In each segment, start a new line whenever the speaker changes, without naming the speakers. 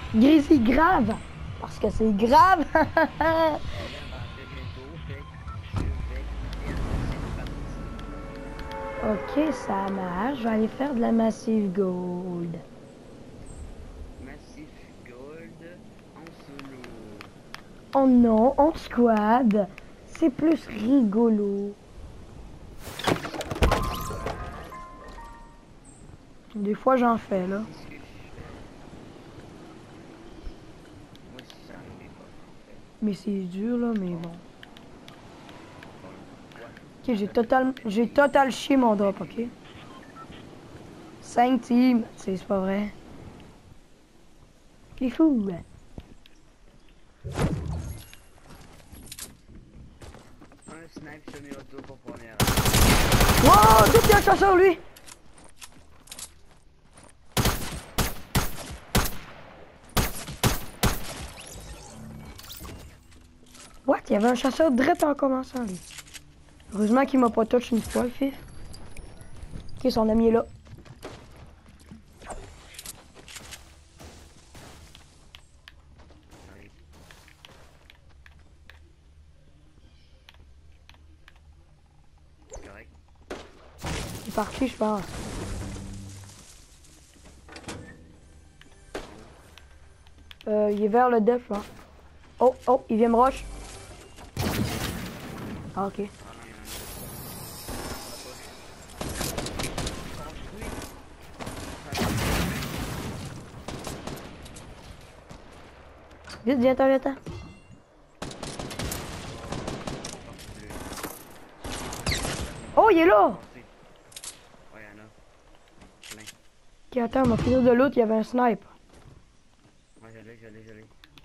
Grizzly grave. Parce que c'est grave. Ok, ça marche. Je vais aller faire de la Massive Gold.
Massif Gold en solo.
Oh non, en squad. C'est plus rigolo. Des fois, j'en fais, là.
Qu'est-ce que je fais? Moi aussi, ça arrive pas, en fait.
Mais c'est dur, là, mais bon.
Bon, ouais.
Ok, j'ai total chié mon drop, ok? 5 teams, c'est pas vrai. C'est fou, ouais.
Un snipe semi-auto pour première.
Wow, tout il y a un chasseur, lui! What? Il y avait un chasseur direct en commençant, lui. Heureusement qu'il m'a pas touché une fois, le fif. Ok, son ami est là.
J'arrive. C'est correct.
Il est parti, je pense. Il est vers le def, là. Oh, oh, il vient me rush. Ah, ok.
Ah, il y en a un
Vite, viens-t'en, viens-t'en. Oh, il est là!
Ouais, il y en a. Plein.
Ok, attends, on va finir de l'autre, il y avait un snipe.
Ouais, je l'ai.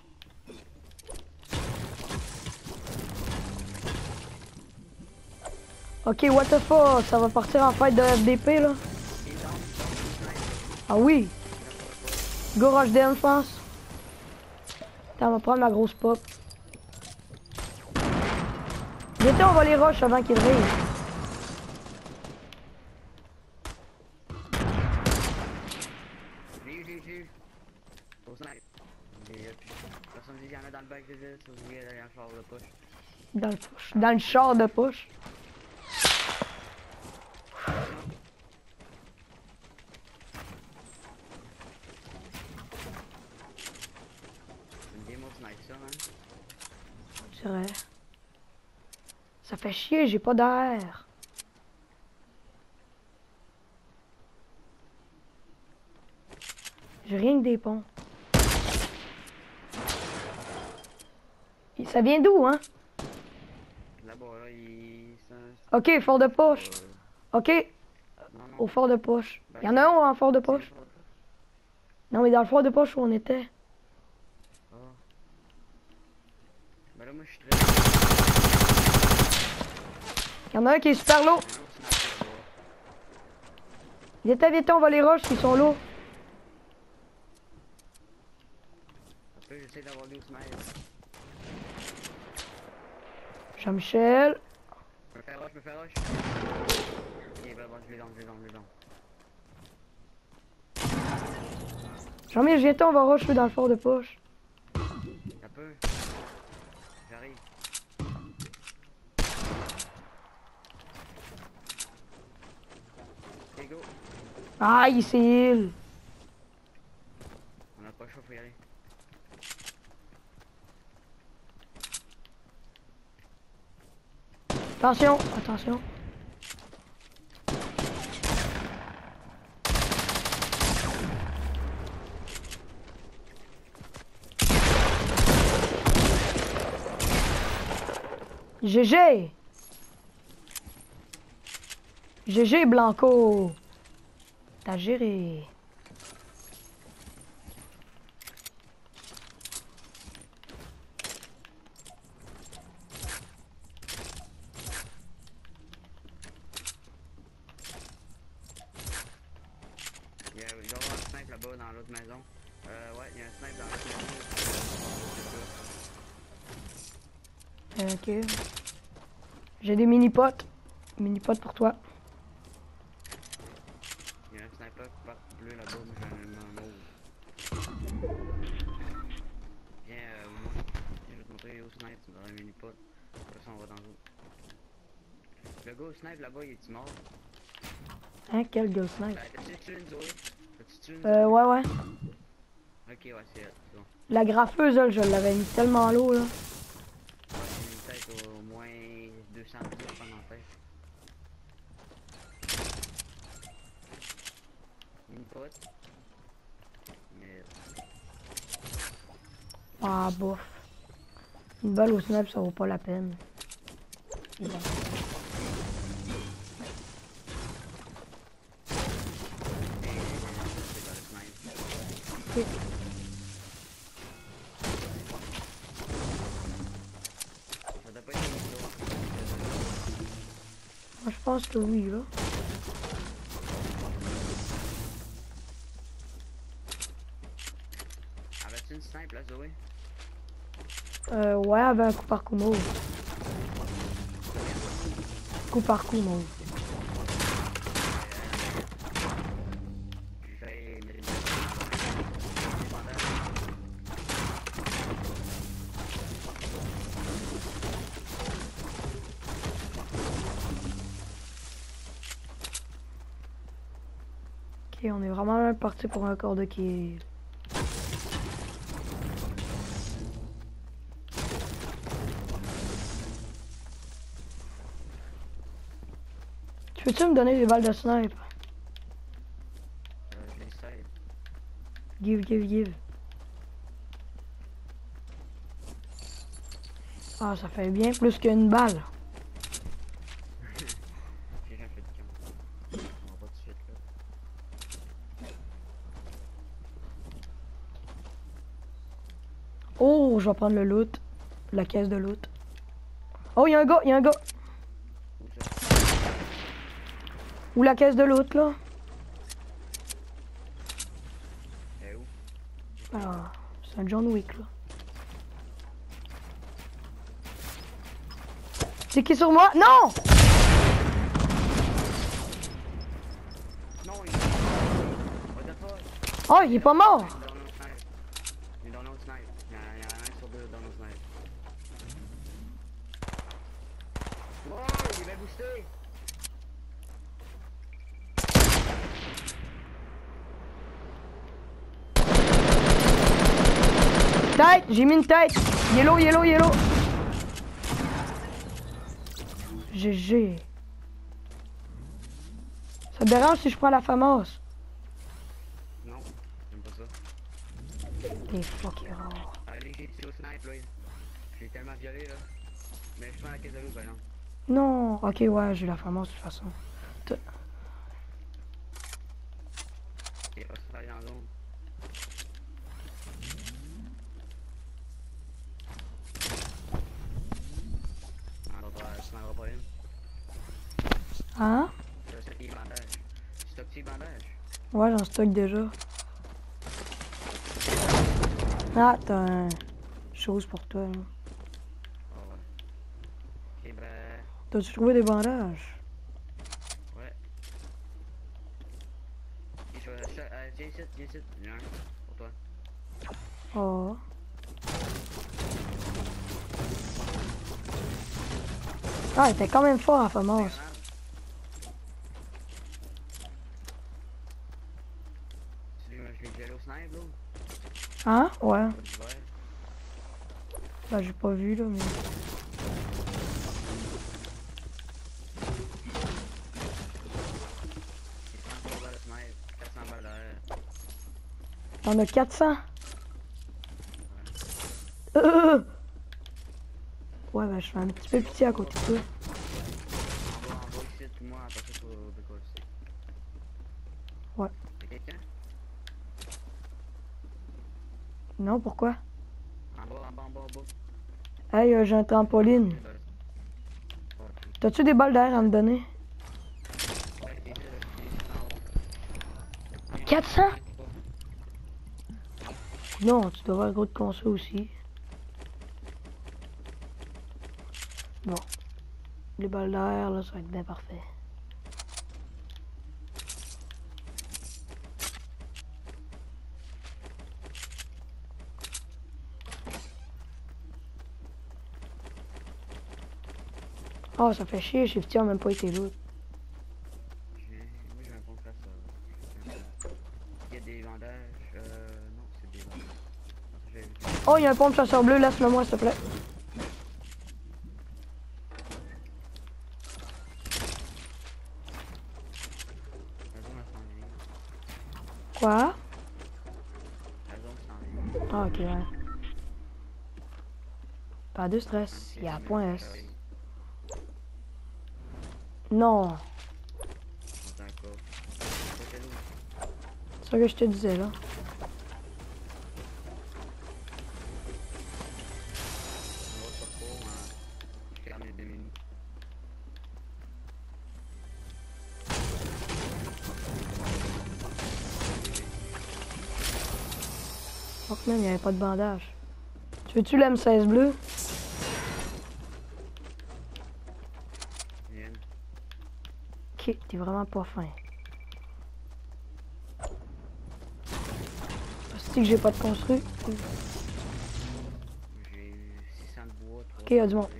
Ok, what the fuck, ça va partir en fight de FDP, là.
Il est down, snipe.
Ah oui!
Il
Go rush down, je pense. Attends, on va prendre ma grosse pop. Viens, on va les rush avant qu'ils arrivent.
J'ai eu. Au snipe. Personne dit qu'il y en a dans le bac de 10, ou il y a derrière le char de push.
Dans le char de push.
C'est une game au snipe, ça, hein.
C'est vrai. Ça fait chier, j'ai pas d'air. J'ai rien que des ponts. Ça vient d'où, hein?
Là-bas, là, il...
Ok, fort de push. Ok,
Non,
au fort de push.
Ben,
Il y en a un en fort de push. Non, mais dans le fort de push où on était.
Ah. Ben là, moi, je suis très...
Il y en a un qui est super low. Viens, on va les rush, ils sont low.
Après, j'essaie d'avoir des snipe.
Jean-Michel.
Je me fais rush. Ok, ben bon, je l'ai dans.
Jean-Michel, viens, on va rush dans le fort de push.
Ça peut. J'arrive. Ok, go.
Ah, il s'est heal.
On n'a pas le choix, faut y aller.
Attention, attention. GG. GG Blanco. T'as géré.
Il doit y avoir un snipe là-bas dans l'autre maison. Ouais, il y a un snipe dans l'autre maison.
Ok. J'ai des mini-potes. Mini-potes pour toi.
Il y a un sniper qui part bleu là-bas, mais j'en ai un mauve. Viens, moi. Je vais te montrer au snipe, dans un mini-pot. Après ça, on va dans l'eau. Le gars au snipe là-bas, il est mort?
Hein, quel ghost snipe?
T'as-tu tué une Zoé? T'as-tu tué une Zoé?
Ouais, ouais.
Ok, ouais, c'est bon.
La graffeuse, là, je l'avais mis tellement l'eau, là.
Ouais, j'ai une tête au moins 200 pieds dans la tête. Mini-pot. Mais...
Ah, bof. Une balle au snipe, ça vaut pas la peine. Et bon. Ok.
Ça doit pas être une autre.
Moi, je pense que oui, là.
Avais-tu une snipe là, Zoé?
Ouais, avec un coup par coup mauve. Coup par coup mauve.
J'ai fait des bandages.
Ok, on est vraiment mal parti pour un corps de kill. Tu peux-tu me donner des balles de snipe?
Je les sais.
Give, give, give. Ah, ça fait bien plus qu'une balle.
J'ai rien fait de camp. On va pas tout de suite là.
Oh, je vais prendre le loot. La caisse de loot. Oh, il y a un gars, il y a un gars.
Où ça?
Ou la caisse de loot, là.
Eh où?
Ah, c'est un John Wick, là. C'est qui sur moi? Non!
Non, il est mort. What the fuck?
Oh, il est pas mort.
Il est dans nos snipe. Il y en a un sur deux dans nos snipe. Wow, il va booster!
Tête, j'ai mis une tête. Yellow, yellow, yellow. GG. Ça te dérange si je prends la fameuse?
Non, j'aime pas ça.
T'es fucking rare.
Allez, j'ai tué au snipe là. J'ai tellement violé là. Mais je prends la caisse de l'eau par exemple.
Non, ok, ouais, j'ai la fameuse de toute façon.
Il va se faire dans l'eau. Je m'en vais pas une.
Hein?
Je stock les bandages. Je stock les bandages.
Ouais, j'en stocke déjà. Ah, t'as un chose pour toi, là.
Oh ouais. Ok, ben.
T'as-tu trouvé des bandages?
Ouais. Ok, viens ici, viens ici. Il y en a un pour toi.
Oh. Ah, il était quand même fort, la fameuse.
Je l'ai violé au snipe là.
Hein? Ouais.
Ouais.
Bah, j'ai pas vu, là, mais...
Il prend 3 balles au snipe. 400 balles derrière.
T'en as 400? Euh. Ouais, bah, je fais un petit peu pitié à côté de toi.
En bas ici, tout moi, après ça, faut décoller.
Ouais.
Y'a quelqu'un?
Non, pourquoi?
En bas, en bas, en bas, en bas.
Hey, j'ai un trampoline. T'as-tu des balles d'air à me donner?
Ouais, il est en haut.
400? Non, tu dois avoir gros de console aussi. Bon. Les balles d'air, là, ça va être bien parfait. Oh, ça fait chier, Shifty a même pas été loot.
Moi j'ai un pompe face il y a des bandages. Non, c'est des bandages.
Oh, il y a un pompe chasseur bleu, laisse-le-moi, s'il te plaît.
La zone elle s'en vient.
Quoi?
La zone s'en vient.
Ah, ok, ouais. Pas de stress, il y a point S. Non,
C'est un coffre. C'était l'eau.
c'est ça que je te disais, là.
On va sur court, je ferme les 2 minutes.
Oh, même, il n'y avait pas de bandage. Tu veux-tu l'M16 bleu?
Viens.
Ok, t'es vraiment pas fin. C'est que j'ai pas de construit.
J'ai eu 600 de bois, 300
Ok, y a du monde.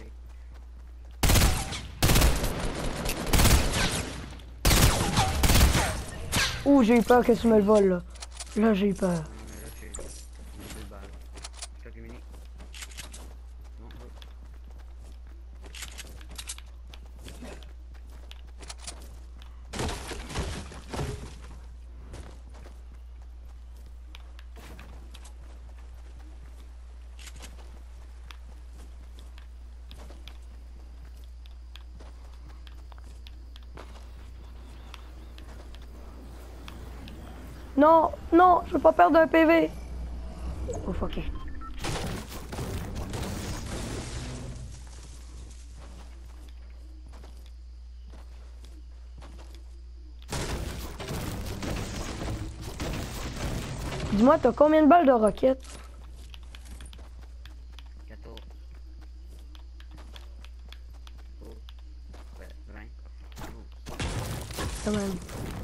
Ouh, j'ai eu peur que tu me le voles, là. Là, j'ai eu peur.
Non, mais là, j'ai 2 balles. Je t'ai mini. Non, oh.
Non, non, je veux pas perdre un PV. Oh, fuck. Dis-moi, t'as combien de balles de roquettes?
14. Oh. Ouais, 20. Oh.
Quand même.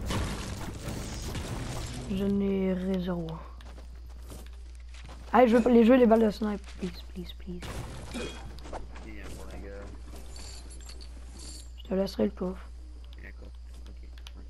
Je n'ai réservoir. Allez, je veux les jouer les balles de snipe. Please, please, please.
Bien pour la gueule.
Je te laisserai le coffre.
D'accord. Ok.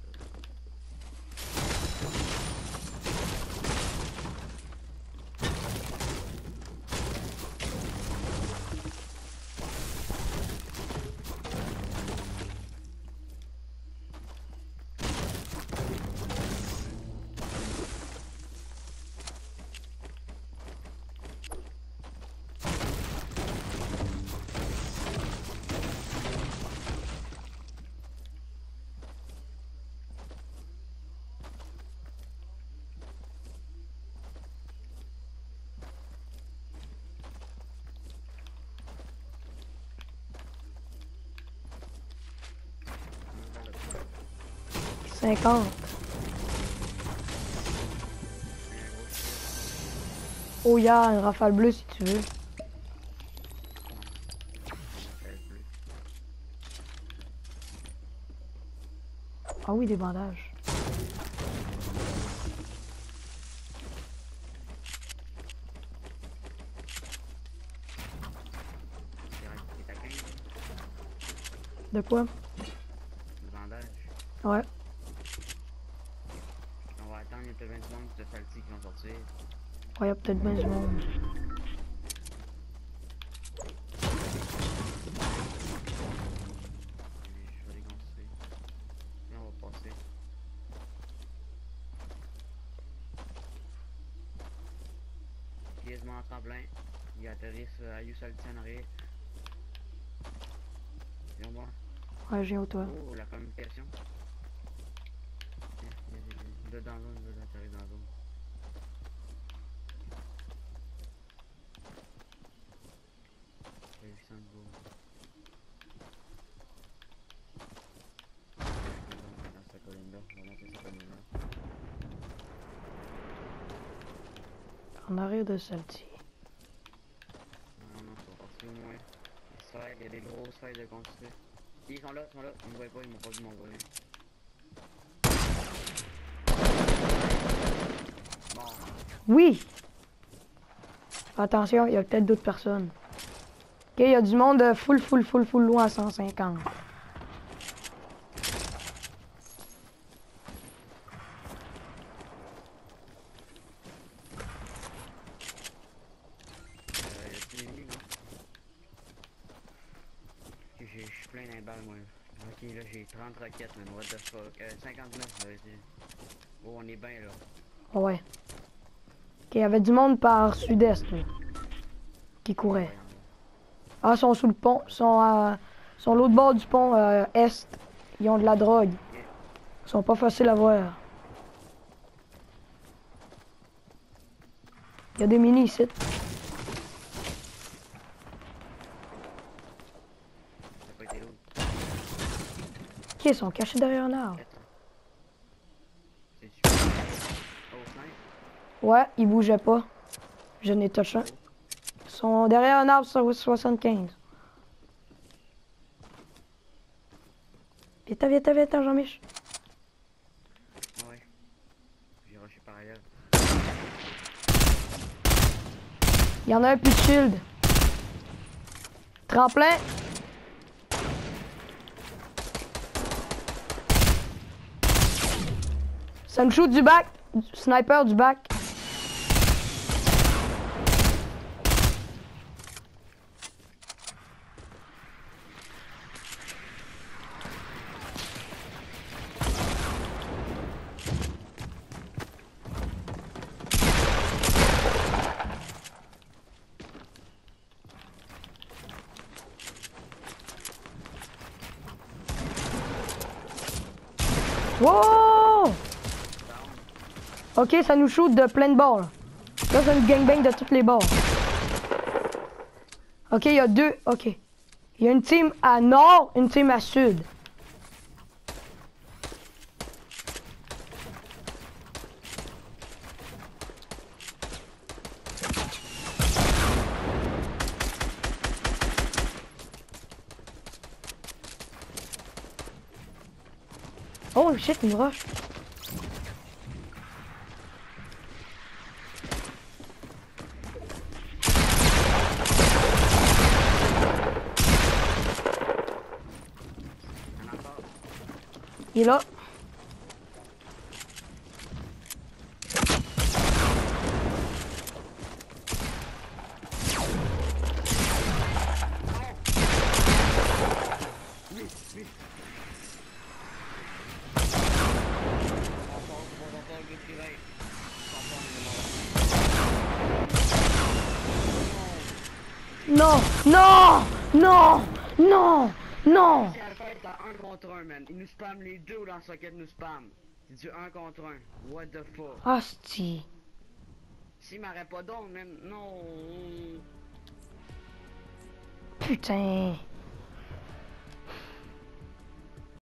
$50. Oh, il y a une rafale bleue si tu veux. Ah oui, des bandages. De quoi?
Le bandage.
Ouais.
On va attendre, il y a peut-être 20 secondes de salty qui vont sortir.
Ouais, y a peut-être bien du monde.
Je vais les construire. Et on va passer. Quasiment en tremplin. Il atterrissent à You Salty en arrière. Viens voir.
Ouais, j'ai au toit.
Oh, la communication. Il est dans la zone, il veut atterrir dans la zone. J'ai 800 de beau. Dans cette colline-là, on va monter cette colline-là.
En arrière de celle-ci.
Non, non, ils sont partis au moins. Il y a des grosses failles de construire. Ils sont là, ils me voient pas, ils m'ont pas vu m'envoyer. Bon,
Oui! Attention, il y a peut-être d'autres personnes. Ok, il y a du monde full loin à 150.
Y a-t-il des ennemis, non? Ok, je suis plein d'un balle, moi. Ok, là, j'ai 30 roquettes, man. What the fuck? 59, là. Oh, on est bien, là.
Ouais. Ok, il y avait du monde par sud-est, là, qui courait.
Ouais,
Ah, ils sont sous le pont. Ils sont l'autre bord du pont est. Ils ont de la drogue.
ok.
Ils sont pas faciles à voir. Il y a des minis ici.
T'as pas été l'autre.
Ok, ils sont cachés derrière un arbre.
C'est super. Oh, snipe.
Ouais, ils bougeaient pas. Je n'ai touché un. Ils sont derrière un arbre sur 75. Viens, Jean-Mich.
Ah ouais. J'ai rushé par ailleurs.
Il y en a un plus de shield. Tremplin. Ça me shoot du back. Sniper du back. Wow! Ok, ça nous shoot de plein de bords. Là, c'est une gangbang de toutes les bords. Ok, il y a deux. Ok. Il y a une team à nord, une team à sud. Oh shit, une roche.
Il y en a encore.
Il est là.
Oui, oui. On vite qui va.
Non, non, non, non, non.
C'est à faire dans 1 contre 1, man. Ils nous spamment les deux dans le socket, nous spamment. C'est du 1 contre 1. What the fuck?
Hostie.
S'il m'aurait pas donc, man. Non.
Putain.